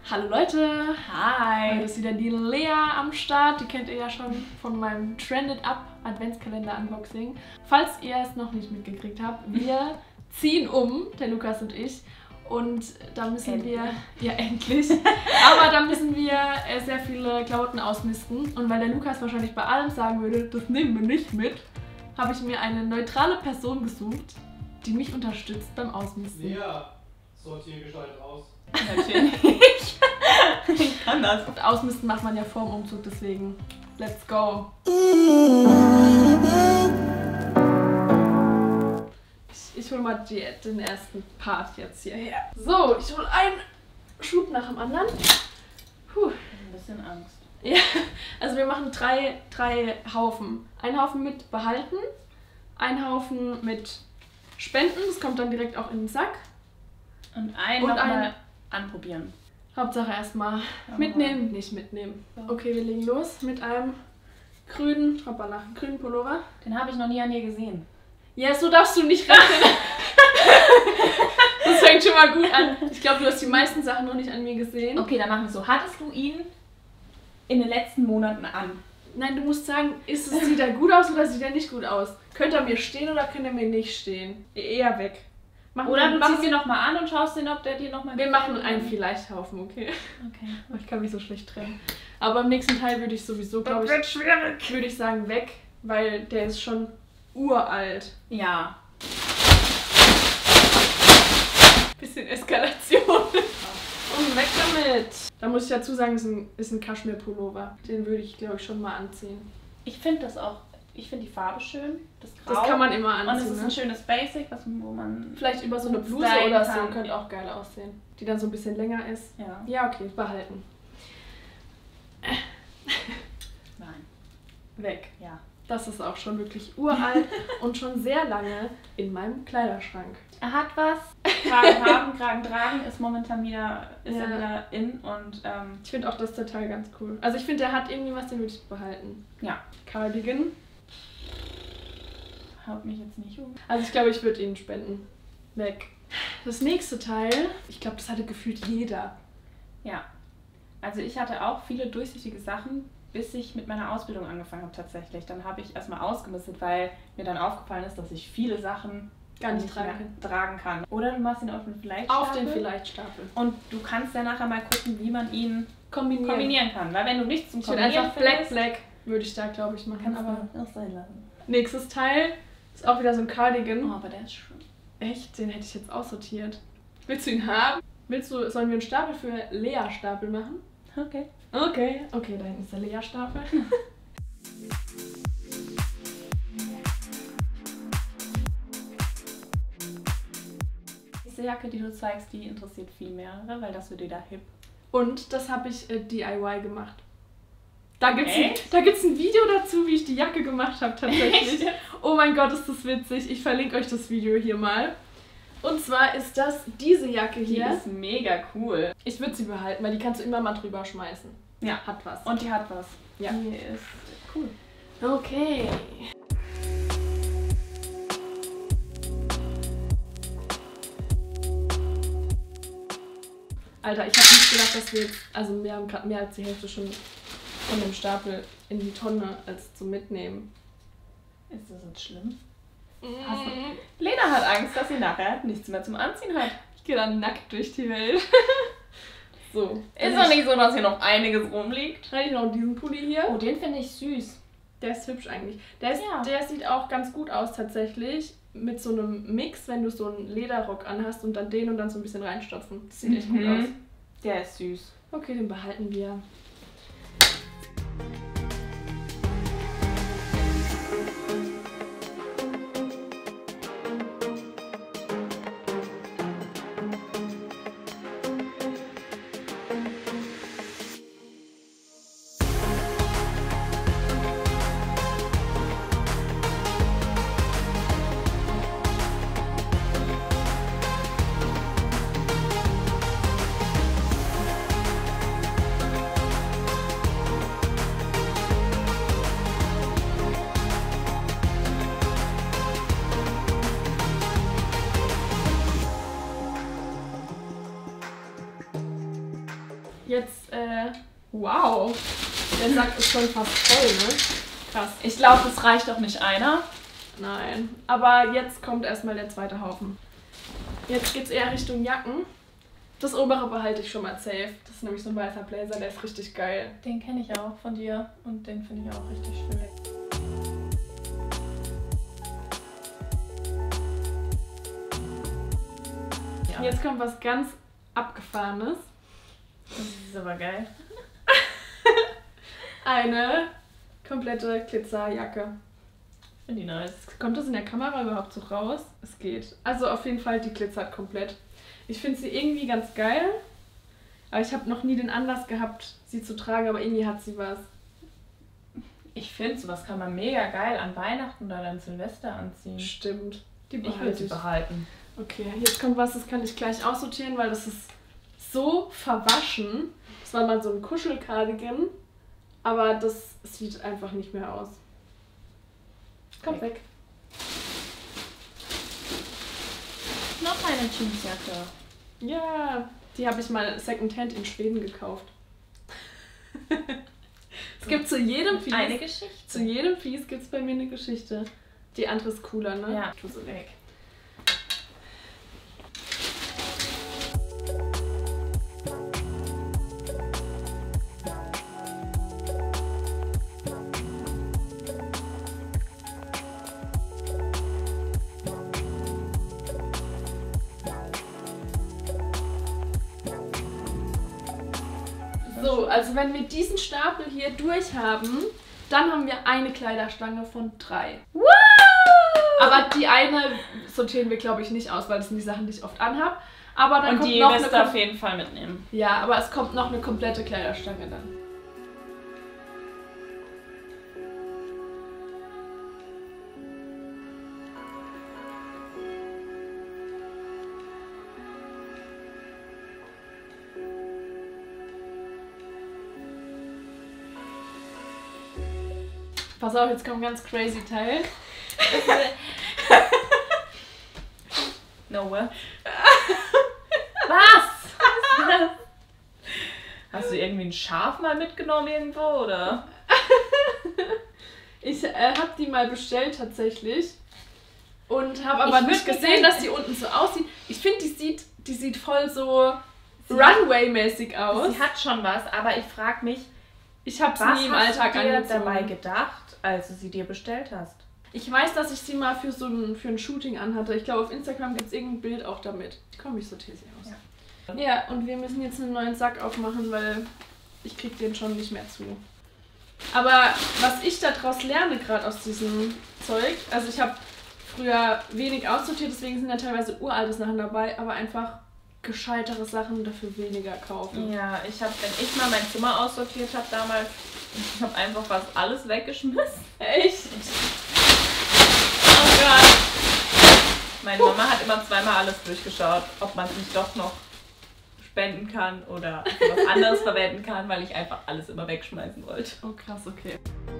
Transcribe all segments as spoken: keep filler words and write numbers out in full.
Hallo Leute! Hi! Heute ist wieder die Lea am Start. Die kennt ihr ja schon von meinem Trended Up Adventskalender Unboxing. Falls ihr es noch nicht mitgekriegt habt, wir ziehen um, der Lukas und ich. Und da müssen endlich. wir, ja endlich, aber da müssen wir äh, sehr viele Klamotten ausmisten. Und weil der Lukas wahrscheinlich bei allem sagen würde, das nehmen wir nicht mit, habe ich mir eine neutrale Person gesucht, die mich unterstützt beim Ausmisten. Ja, Sortiergestalt aus. Natürlich. Ich kann das. Und Ausmisten macht man ja vor dem Umzug, deswegen let's go. Ich, ich hole mal die, den ersten Part jetzt hierher. So, ich hole einen Schub nach dem anderen. Puh. Ein bisschen Angst. Ja, also wir machen drei, drei Haufen. Ein Haufen mit behalten, ein Haufen mit spenden, das kommt dann direkt auch in den Sack. Und einen Und noch ein- mal anprobieren. Hauptsache erstmal Ja, mitnehmen, nicht mitnehmen. Okay, wir legen los mit einem grünen, hoppala, grünen Pullover. Den habe ich noch nie an dir gesehen. Ja, so darfst du nicht rechnen. Das fängt schon mal gut an. Ich glaube, du hast die meisten Sachen noch nicht an mir gesehen. Okay, dann machen wir es so. Hattest du ihn in den letzten Monaten an? Nein, du musst sagen, ist es, sieht er gut aus oder sieht er nicht gut aus? Könnte er mir stehen oder könnte er mir nicht stehen? Eher weg. Machen Oder wir- du machen ziehst ihn nochmal an und schaust den, ob der dir nochmal Wir machen einen Vielleicht-Haufen, okay? Okay. Ich kann mich so schlecht trennen. Aber im nächsten Teil würde ich sowieso, glaube ich, schwierig. würde ich sagen weg, weil der ist schon uralt. Ja. Bisschen Eskalation. Und weg damit. Da muss ich dazu sagen, ist ein, ist ein Kaschmir-Pullover. Den würde ich, glaube ich, schon mal anziehen. Ich finde das auch, ich finde die Farbe schön. Das Grau. Das kann man immer Und es anziehen. ist ein Ne? schönes Basic, was, wo man... Vielleicht über so eine Bluse stylen oder so kann. könnte auch geil aussehen. Die dann so ein bisschen länger ist. Ja. Ja, okay, behalten. Nein. Weg. Ja. Das ist auch schon wirklich uralt und schon sehr lange in meinem Kleiderschrank. Er hat was. Kragen haben, Kragen tragen ist momentan wieder, ist Ja. er wieder in und ähm, Ich finde auch das Detail ganz cool. Also ich finde, der hat irgendwie was, den würde ich behalten. ja, Cardigan. haut mich jetzt nicht um. Also ich glaube, ich würde ihn spenden. Weg. Das nächste Teil, ich glaube, das hatte gefühlt jeder. Ja, also ich hatte auch viele durchsichtige Sachen, bis ich mit meiner Ausbildung angefangen habe tatsächlich. Dann habe ich erstmal ausgemistet, weil mir dann aufgefallen ist, dass ich viele Sachen Gar nicht nicht tragen mehr kann. tragen kann. Oder du machst ihn auf den vielleicht Auf den Vielleicht-Stapel. Und du kannst dann nachher mal gucken, wie man ihn Kombinieren. kombinieren kann. Weil wenn du nichts zum Ich würde Kombinieren einfach Black findest, Black, würde ich da, glaube ich, machen. kannst Aber du auch sein lassen. nächstes Teil ist auch wieder so ein Cardigan. Oh, aber der ist schön. Echt? Den hätte ich jetzt aussortiert. Willst du ihn haben? Willst du, sollen wir einen Stapel für Lea-Stapel machen? Okay. Okay. Okay, da hinten ist der Lea-Stapel. Diese Jacke, die du zeigst, die interessiert viel mehrere, weil das wird wieder hip. Und das habe ich äh, D I Y gemacht. Da gibt es ein, Echt? da gibt's ein Video dazu, wie ich die Jacke gemacht habe tatsächlich. Oh mein Gott, ist das witzig. Ich verlinke euch das Video hier mal. Und zwar ist das diese Jacke Die hier. ist mega cool. Ich würde sie behalten, weil die kannst du immer mal drüber schmeißen. Ja. Hat was. Und die hat was. Ja. Die ist cool. Okay. Alter, ich habe nicht gedacht, dass wir jetzt, also wir haben gerade mehr als die Hälfte schon von dem Stapel in die Tonne als zum Mitnehmen. Ist das jetzt schlimm? Hast Lena hat Angst, dass sie nachher nichts mehr zum Anziehen hat. Ich gehe dann nackt durch die Welt. So. Ist doch nicht so, dass hier noch einiges rumliegt. Habe ich noch diesen Pulli hier. Oh, den finde ich süß. Der ist hübsch eigentlich. Der, ist, Ja. der sieht auch ganz gut aus tatsächlich. Mit so einem Mix, wenn du so einen Lederrock anhast und dann den und dann so ein bisschen reinstopfen. Das sieht echt gut Mhm. aus. Der ist süß. Okay, den behalten wir. jetzt, äh, wow. Der Sack ist schon fast voll, ne? Krass. Ich glaube, es reicht auch nicht einer. Nein. Aber jetzt kommt erstmal der zweite Haufen. Jetzt geht's eher Richtung Jacken. Das obere behalte ich schon mal safe. Das ist nämlich so ein weißer Blazer, der ist richtig geil. Den kenne ich auch von dir und den finde ich auch richtig schön. Ja. Jetzt kommt was ganz Abgefahrenes. Das ist aber geil. Eine komplette Glitzerjacke. Finde ich nice. Kommt das in der Kamera überhaupt so raus? Es geht. Also auf jeden Fall, die glitzert komplett. Ich finde sie irgendwie ganz geil. Aber ich habe noch nie den Anlass gehabt, sie zu tragen, aber irgendwie hat sie was. Ich finde, sowas kann man mega geil an Weihnachten oder an Silvester anziehen. Stimmt. Die Ich will behalte sie ich. behalten. Okay, jetzt kommt was, das kann ich gleich aussortieren, weil das ist so verwaschen. Das war mal so ein Kuschelcardigan, aber das sieht einfach nicht mehr aus. Kommt weg. Noch eine Jeansjacke. Ja, die habe ich mal Secondhand in Schweden gekauft. Es gibt zu jedem Piece, Eine Geschichte. zu jedem Piece gibt es bei mir eine Geschichte. Die andere ist cooler, ne? Ja, tu sie weg. So, also wenn wir diesen Stapel hier durch haben, dann haben wir eine Kleiderstange von drei. Woo! Aber die eine sortieren wir, glaube ich, nicht aus, weil das sind die Sachen, die ich oft anhab. Aber dann Und kommt die noch wirst eine du auf jeden Fall mitnehmen. Ja, aber es kommt noch eine komplette Kleiderstange dann. Pass auf, jetzt kommt ein ganz crazy Teil. No way. Was? Hast du irgendwie ein Schaf mal mitgenommen irgendwo, oder? Ich äh, habe die mal bestellt tatsächlich und habe aber Ich nicht würd gesehen, mir- dass die unten so aussieht. Ich finde, die sieht, die sieht voll so Sie hat- Runway-mäßig aus. Sie hat schon was, aber ich frage mich, Ich habe was sie im hast Alltag du dir angezogen. dabei gedacht, als du sie dir bestellt hast? Ich weiß, dass ich sie mal für so ein, für ein Shooting anhatte. Ich glaube, auf Instagram gibt es irgendein Bild auch damit. Komm, ich sortiere sie aus. Ja. Ja, und wir müssen jetzt einen neuen Sack aufmachen, weil ich krieg den schon nicht mehr zu. Aber was ich daraus lerne, gerade aus diesem Zeug, also ich habe früher wenig aussortiert, deswegen sind ja teilweise uralte Sachen dabei, aber einfach gescheitere Sachen dafür weniger kaufen. Ja, ich habe, wenn ich mal mein Zimmer aussortiert habe damals, ich habe einfach fast alles weggeschmissen. Echt? Oh Gott. Meine Mama hat immer zweimal alles durchgeschaut, ob man es nicht doch noch spenden kann oder für was anderes verwenden kann, weil ich einfach alles immer wegschmeißen wollte. Oh krass, okay.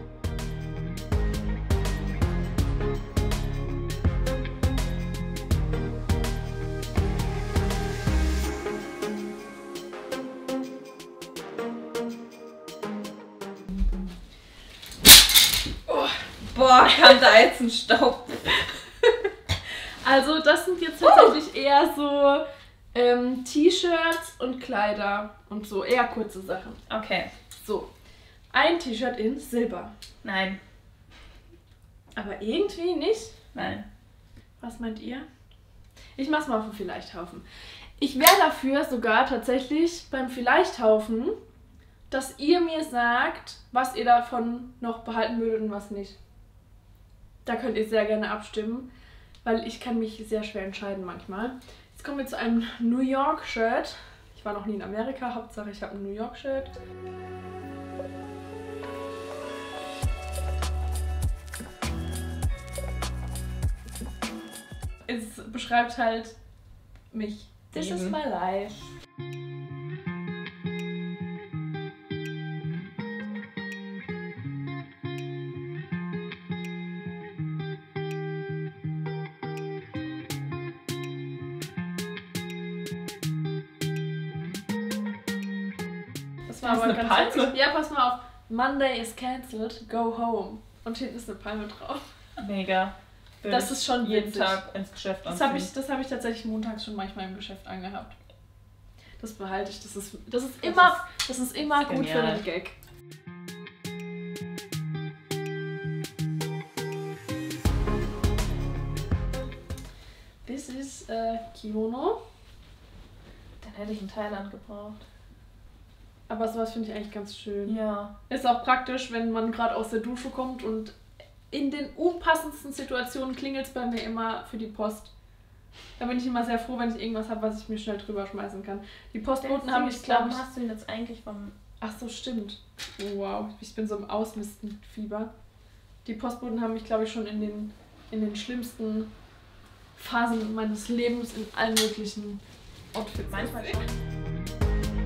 Boah, kam da jetzt ein Staub. Also das sind jetzt tatsächlich eher so ähm, T-Shirts und Kleider und so, eher kurze Sachen. Okay, So, ein T-Shirt in Silber. nein, Aber irgendwie nicht. nein. Was meint ihr? Ich mach's mal auf den Vielleichthaufen. Ich wäre dafür sogar tatsächlich beim Vielleichthaufen, dass ihr mir sagt, was ihr davon noch behalten würdet und was nicht. Da könnt ihr sehr gerne abstimmen, weil ich kann mich sehr schwer entscheiden manchmal. Jetzt kommen wir zu einem New York-Shirt. Ich war noch nie in Amerika, Hauptsache ich habe ein New York-Shirt. Es beschreibt halt mich. This is Leben. my life. war Das ist aber eine ganz Palme. witzig. Ja, pass mal auf. Monday is cancelled, go home. Und hinten ist eine Palme drauf. Mega. Würde Das ich ist schon jeden witzig. Tag ins Geschäft Das anziehen. habe ich, das hab ich tatsächlich montags schon manchmal im Geschäft angehabt. Das behalte ich. Das ist, das ist Das immer, das ist immer das ist gut für genial. den Gag. This is äh, Kimono. Dann hätte ich in Thailand gebraucht. Aber sowas finde ich eigentlich ganz schön. Ja. Ist auch praktisch, wenn man gerade aus der Dusche kommt und in den unpassendsten Situationen klingelt es bei mir immer für die Post. Da bin ich immer sehr froh, wenn ich irgendwas habe, was ich mir schnell drüber schmeißen kann. Die Postboten haben mich, glaube ich... hast du ihn jetzt eigentlich vom... Ach so, stimmt. Oh, wow, ich bin so im Ausmistenfieber. Die Postboten haben mich, glaube ich, schon in den, in den schlimmsten Phasen meines Lebens in allen möglichen Outfits Manchmal gesehen. schon.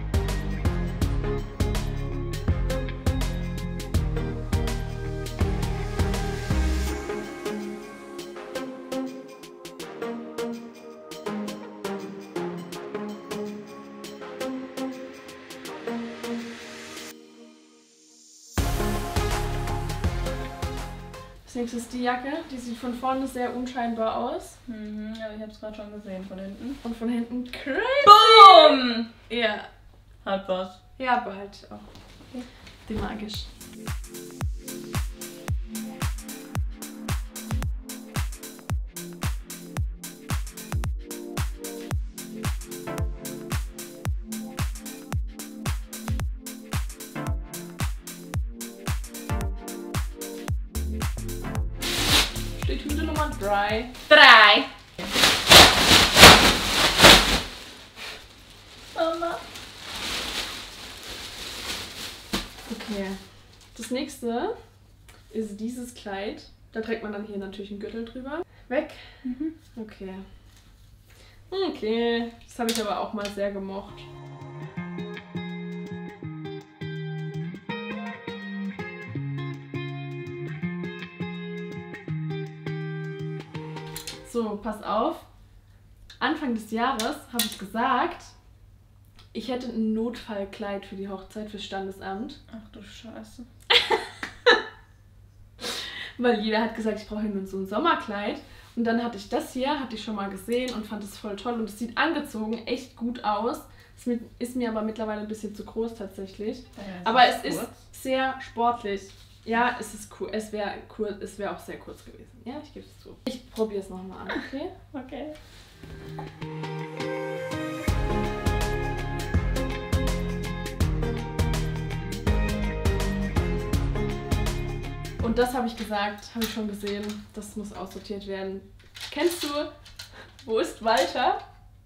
Das nächste ist die Jacke. Die sieht von vorne sehr unscheinbar aus. Mhm, ja, ich habe es gerade schon gesehen von hinten. Und von hinten crazy. Boom! Ja, Hat was. ja, behalte ich auch. Die mag ich. Steht Hüte Nummer drei. Drei. Mama. Okay. Das nächste ist dieses Kleid. Da trägt man dann hier natürlich einen Gürtel drüber. Weg. Mhm. Okay. Okay. Das habe ich aber auch mal sehr gemocht. So, pass auf. Anfang des Jahres habe ich gesagt, ich hätte ein Notfallkleid für die Hochzeit, fürs Standesamt. Ach du Scheiße. Weil jeder hat gesagt, ich brauche nur so ein Sommerkleid. Und dann hatte ich das hier, hatte ich schon mal gesehen und fand es voll toll. Und es sieht angezogen echt gut aus. Es mit- ist mir aber mittlerweile ein bisschen zu groß tatsächlich. Aber es ist sehr sportlich. Ja, es ist cool. Es wäre cool. Es wäre auch sehr kurz gewesen. Ja, ich gebe es zu. Ich probiere es nochmal an, okay? Okay. Und das habe ich gesagt, habe ich schon gesehen. Das muss aussortiert werden. Kennst du, wo ist Walter?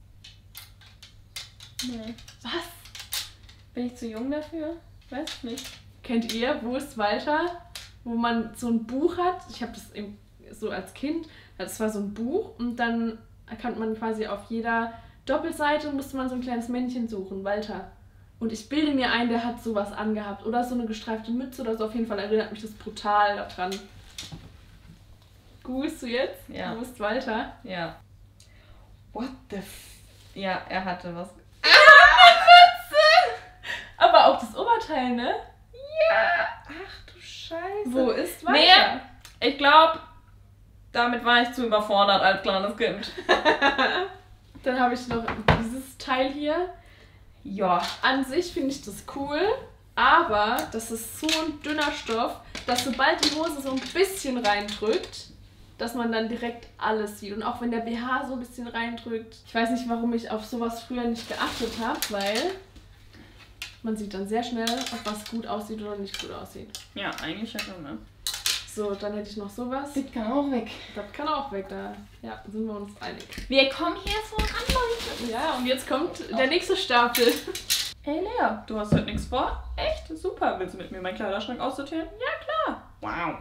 Nee. Was? Bin ich zu jung dafür? Weiß ich nicht. Kennt ihr, wo ist Walter? Wo man so ein Buch hat. Ich habe das eben so als Kind. Das war so ein Buch und dann kann man quasi auf jeder Doppelseite musste man so ein kleines Männchen suchen. Walter. Und ich bilde mir ein, der hat sowas angehabt. Oder so eine gestreifte Mütze oder so. Auf jeden Fall erinnert mich das brutal daran. Googlest du jetzt? Ja. Wo ist Walter? Ja. What the f... Ja, er hatte was. Aber auch das Oberteil, ne? Ja. Ach du Scheiße. Wo ist Walter? Nee, ich glaube, damit war ich zu überfordert als kleines Kind. Dann habe ich noch dieses Teil hier. Ja. An sich finde ich das cool, aber das ist so ein dünner Stoff, dass sobald die Hose so ein bisschen reindrückt, dass man dann direkt alles sieht. Und auch wenn der B H so ein bisschen reindrückt. Ich weiß nicht, warum ich auf sowas früher nicht geachtet habe, weil man sieht dann sehr schnell, ob was gut aussieht oder nicht gut aussieht. Ja, eigentlich schon, ne? So, dann hätte ich noch sowas. Das kann auch weg. Das kann auch weg, da ja, sind wir uns einig. Wir kommen hier voran, Leute. Ja, und jetzt kommt der nächste Stapel. Hey Lea, du hast heute nichts vor? Echt? Super. Willst du mit mir meinen Kleiderschrank aussortieren? Ja, klar. Wow.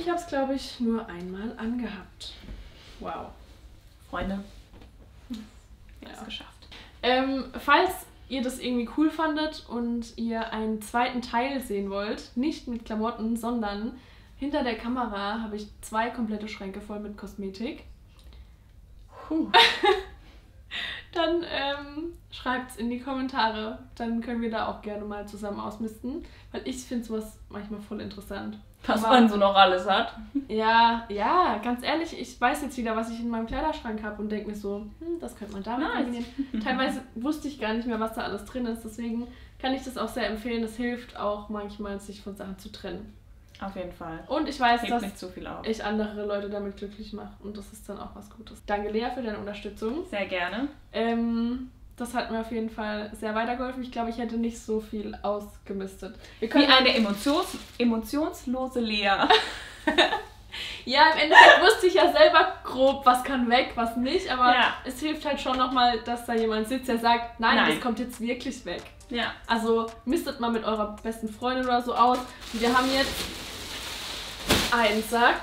ich habe es, glaube ich, nur einmal angehabt. Wow. Freunde, Ja. es geschafft. Ähm, falls ihr das irgendwie cool fandet und ihr einen zweiten Teil sehen wollt, nicht mit Klamotten, sondern hinter der Kamera habe ich zwei komplette Schränke voll mit Kosmetik. Puh. Dann ähm, schreibt es in die Kommentare. Dann können wir da auch gerne mal zusammen ausmisten. Weil ich finde sowas manchmal voll interessant. Was Aber- man so noch alles hat. Ja, ja, ganz ehrlich, ich weiß jetzt wieder, was ich in meinem Kleiderschrank habe und denke mir so, hm, das könnte man damit Nice. kombinieren. Teilweise wusste ich gar nicht mehr, was da alles drin ist. Deswegen kann ich das auch sehr empfehlen. Es hilft auch manchmal, sich von Sachen zu trennen. Auf jeden Fall. Und ich weiß, Hebt dass nicht zu viel auf. ich andere Leute damit glücklich mache. Und das ist dann auch was Gutes. Danke, Lea, für deine Unterstützung. Sehr gerne. Ähm, das hat mir auf jeden Fall sehr weitergeholfen. Ich glaube, ich hätte nicht so viel ausgemistet. Wir Wie können eine emotions emotionslose Lea. Ja, im Endeffekt wusste ich ja selber grob, was kann weg, was nicht, aber Ja. es hilft halt schon nochmal, dass da jemand sitzt, der sagt, nein, Nein. das kommt jetzt wirklich weg. Ja. Also mistet mal mit eurer besten Freundin oder so aus. Und wir haben jetzt einen Sack,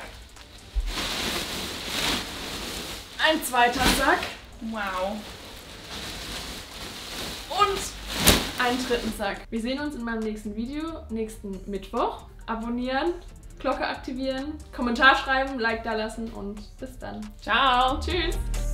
ein zweiter Sack Wow. und einen dritten Sack. Wir sehen uns in meinem nächsten Video, nächsten Mittwoch. Abonnieren, Glocke aktivieren, Kommentar schreiben, Like da lassen und bis dann. Ciao. Tschüss!